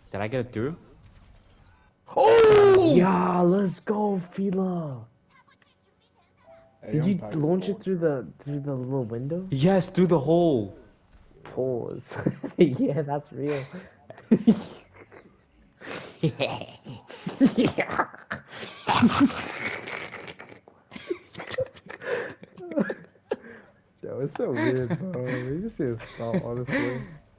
Did I get it through? Oh! Yeah, let's go, Fila. Hey, Did I'm you back launch it forward. through the little window? Yes, through the hole. Pause. Yeah, that's real. Yeah. That was so weird, bro. We just need to stop, honestly.